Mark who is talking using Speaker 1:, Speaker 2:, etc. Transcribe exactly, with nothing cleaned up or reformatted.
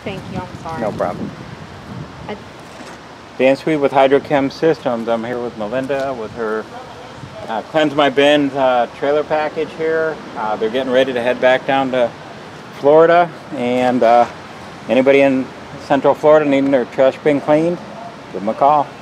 Speaker 1: Thank you, I'm sorry.
Speaker 2: No problem.
Speaker 1: I...
Speaker 2: Dan Swede with Hydrochem Systems. I'm here with Melinda with her uh, Cleanse My Bins uh, trailer package here. Uh, they're getting ready to head back down to Florida, and uh, anybody in Central Florida needing their trash bin cleaned, give them a call.